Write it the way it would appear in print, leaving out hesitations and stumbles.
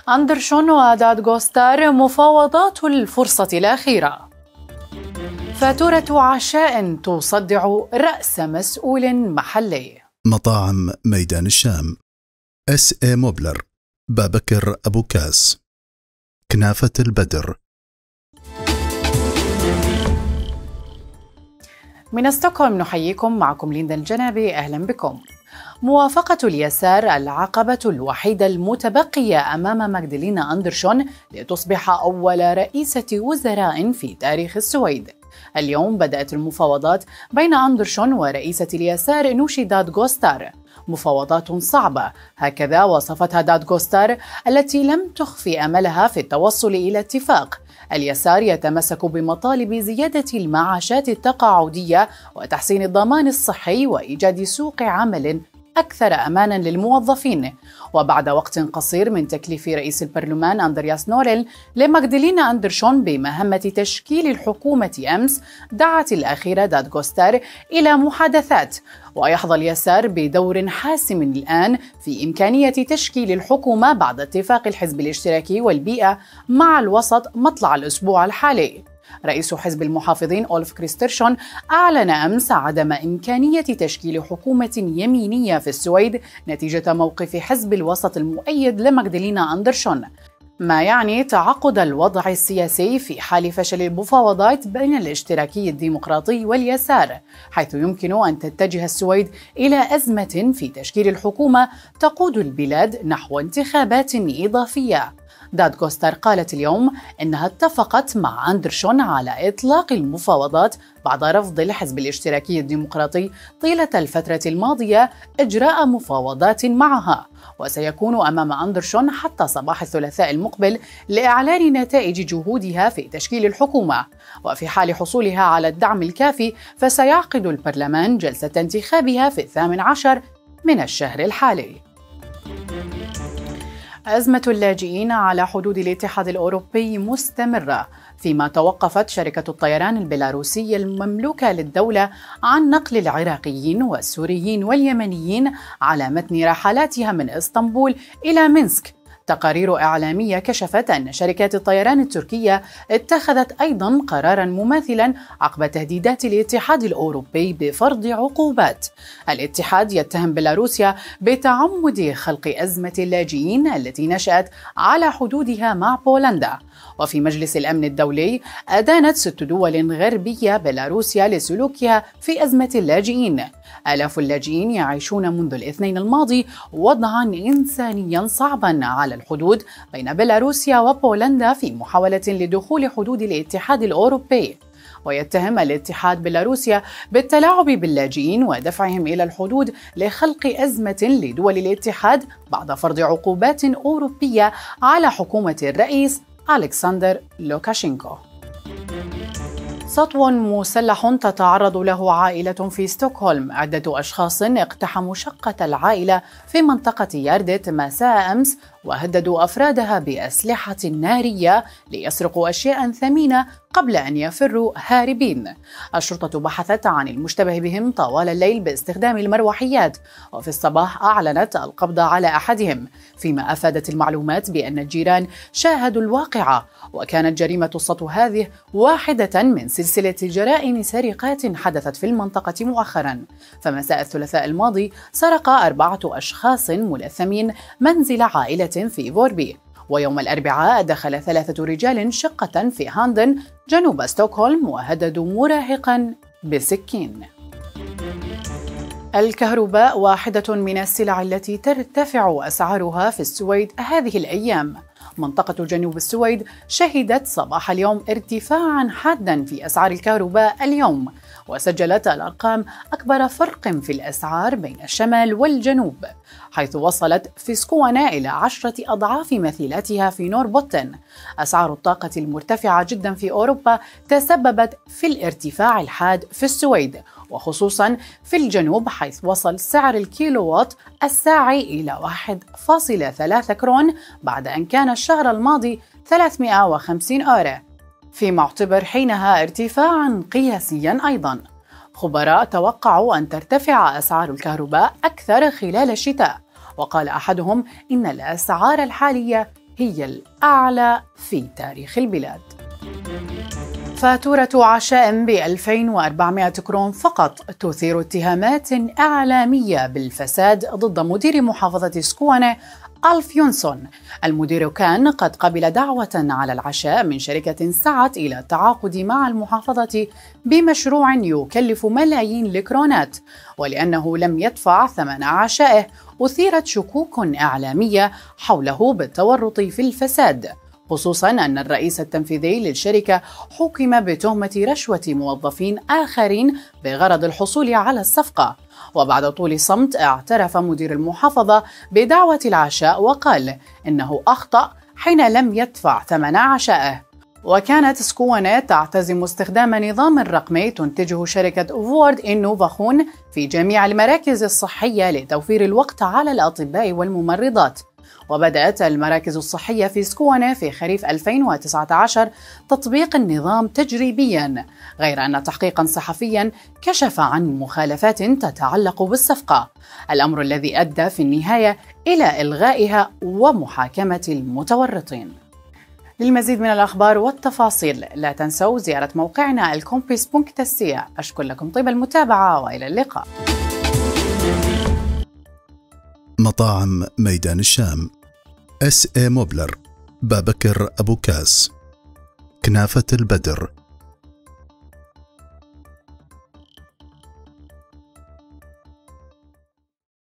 أندرشون ودادغوستار مفاوضات الفرصة الأخيرة. فاتورة عشاء تصدع رأس مسؤول محلي. مطاعم ميدان الشام. اس.اي موبلر. بابكر أبو كاس. كنافة البدر. من ستوكهولم نحييكم، معكم ليندا الجنابي، أهلا بكم. موافقة اليسار العقبة الوحيدة المتبقية أمام ماغدالينا أندرشون لتصبح أول رئيسة وزراء في تاريخ السويد. اليوم بدأت المفاوضات بين أندرشون ورئيسة اليسار نوشي دادغوستار. مفاوضات صعبة، هكذا وصفتها دادغوستار التي لم تخفي أملها في التوصل إلى اتفاق. اليسار يتمسك بمطالب زيادة المعاشات التقاعدية وتحسين الضمان الصحي وإيجاد سوق عمل أكثر أماناً للموظفين. وبعد وقت قصير من تكليف رئيس البرلمان أندرياس نوريل لماغدالينا أندرشون بمهمة تشكيل الحكومة أمس، دعت الأخيرة دادغوستار إلى محادثات. ويحظى اليسار بدور حاسم الآن في إمكانية تشكيل الحكومة بعد اتفاق الحزب الاشتراكي والبيئة مع الوسط مطلع الأسبوع الحالي. رئيس حزب المحافظين أولف كريسترسون أعلن أمس عدم إمكانية تشكيل حكومة يمينية في السويد نتيجة موقف حزب الوسط المؤيد لماغدالينا أندرشون، ما يعني تعقد الوضع السياسي في حال فشل المفاوضات بين الاشتراكي الديمقراطي واليسار، حيث يمكن أن تتجه السويد إلى أزمة في تشكيل الحكومة تقود البلاد نحو انتخابات إضافية. دادغوستار قالت اليوم إنها اتفقت مع أندرشون على إطلاق المفاوضات بعد رفض الحزب الاشتراكي الديمقراطي طيلة الفترة الماضية إجراء مفاوضات معها، وسيكون أمام أندرشون حتى صباح الثلاثاء المقبل لإعلان نتائج جهودها في تشكيل الحكومة. وفي حال حصولها على الدعم الكافي فسيعقد البرلمان جلسة انتخابها في 18 من الشهر الحالي. أزمة اللاجئين على حدود الاتحاد الأوروبي مستمرة، فيما توقفت شركة الطيران البيلاروسية المملوكة للدولة عن نقل العراقيين والسوريين واليمنيين على متن رحلاتها من إسطنبول إلى مينسك. تقارير إعلامية كشفت أن شركات الطيران التركية اتخذت أيضاً قراراً مماثلاً عقب تهديدات الاتحاد الأوروبي بفرض عقوبات. الاتحاد يتهم بيلاروسيا بتعمد خلق أزمة اللاجئين التي نشأت على حدودها مع بولندا. وفي مجلس الأمن الدولي أدانت 6 دول غربية بيلاروسيا لسلوكها في أزمة اللاجئين. آلاف اللاجئين يعيشون منذ الاثنين الماضي وضعاً إنسانياً صعباً على الحدود بين بيلاروسيا وبولندا في محاولة لدخول حدود الاتحاد الأوروبي. ويتهم الاتحاد بيلاروسيا بالتلاعب باللاجئين ودفعهم إلى الحدود لخلق أزمة لدول الاتحاد بعد فرض عقوبات أوروبية على حكومة الرئيس ألكسندر لوكاشينكو. سطو مسلح تتعرض له عائلة في ستوكهولم. عدة أشخاص اقتحموا شقة العائلة في منطقة ياردت مساء أمس وهددوا أفرادها بأسلحة نارية ليسرقوا أشياء ثمينة قبل أن يفروا هاربين. الشرطة بحثت عن المشتبه بهم طوال الليل باستخدام المروحيات، وفي الصباح أعلنت القبض على أحدهم، فيما أفادت المعلومات بأن الجيران شاهدوا الواقعة. وكانت جريمة السطو هذه واحدة من سلسلة جرائم سرقات حدثت في المنطقة مؤخرا. فمساء الثلاثاء الماضي سرق 4 أشخاص ملثمين منزل عائلة في فوربي. ويوم الأربعاء دخل 3 رجال شقة في هاندن جنوب ستوكهولم وهددوا مراهقا بسكين. الكهرباء واحدة من السلع التي ترتفع أسعارها في السويد هذه الأيام. منطقة جنوب السويد شهدت صباح اليوم ارتفاعا حادا في أسعار الكهرباء اليوم، وسجلت الأرقام أكبر فرق في الأسعار بين الشمال والجنوب، حيث وصلت في سكوانا إلى 10 أضعاف مثيلاتها في نوربوتن. أسعار الطاقة المرتفعة جدا في أوروبا تسببت في الارتفاع الحاد في السويد، وخصوصا في الجنوب، حيث وصل سعر الكيلووات الساعي إلى 1.3 كرون بعد أن كان الشهر الماضي 350 يورو، فيما اعتبر حينها ارتفاعا قياسيا أيضا. خبراء توقعوا أن ترتفع أسعار الكهرباء أكثر خلال الشتاء، وقال أحدهم إن الأسعار الحالية هي الأعلى في تاريخ البلاد. فاتورة عشاء ب2400 كرون فقط تثير اتهامات إعلامية بالفساد ضد مدير محافظة سكوانة ألف يونسون. المدير كان قد قبل دعوة على العشاء من شركة سعت إلى التعاقد مع المحافظة بمشروع يكلف ملايين الكرونات، ولأنه لم يدفع ثمن عشائه أثيرت شكوك إعلامية حوله بالتورط في الفساد، خصوصاً أن الرئيس التنفيذي للشركة حُكم بتهمة رشوة موظفين آخرين بغرض الحصول على الصفقة. وبعد طول صمت اعترف مدير المحافظة بدعوة العشاء وقال إنه أخطأ حين لم يدفع ثمن عشائه. وكانت سكوانة تعتزم استخدام نظام رقمي تنتجه شركة فورد إنوفاخون في جميع المراكز الصحية لتوفير الوقت على الأطباء والممرضات. وبدأت المراكز الصحية في سكوانة في خريف 2019 تطبيق النظام تجريبياً، غير أن تحقيقاً صحفياً كشف عن مخالفات تتعلق بالصفقة، الأمر الذي أدى في النهاية إلى إلغائها ومحاكمة المتورطين. للمزيد من الأخبار والتفاصيل لا تنسوا زيارة موقعنا الكومبيس.تسيا. أشكر لكم طيب المتابعة وإلى اللقاء. مطاعم ميدان الشام، اس اي موبلر، بابكر أبو كاس، كنافة البدر.